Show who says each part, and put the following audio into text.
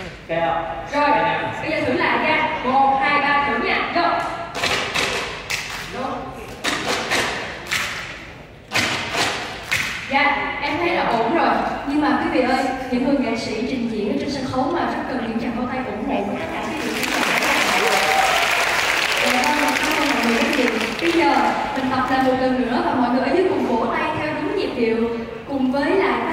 Speaker 1: Rồi, bây giờ thử lại nha. 1, 2, 3 thử nha. Vô. Dạ, em thấy là ổn rồi. Nhưng mà quý vị ơi, những người nghệ sĩ trình diễn ở trên sân khấu mà rất cần những tràng pháo tay ủng hộ của tất cả quý vị khán giả. Cảm ơn mọi người rất nhiều. Bây giờ mình tập lại một lần nữa và mọi người ở dưới cùng vỗ tay theo đúng nhịp điệu cùng với lại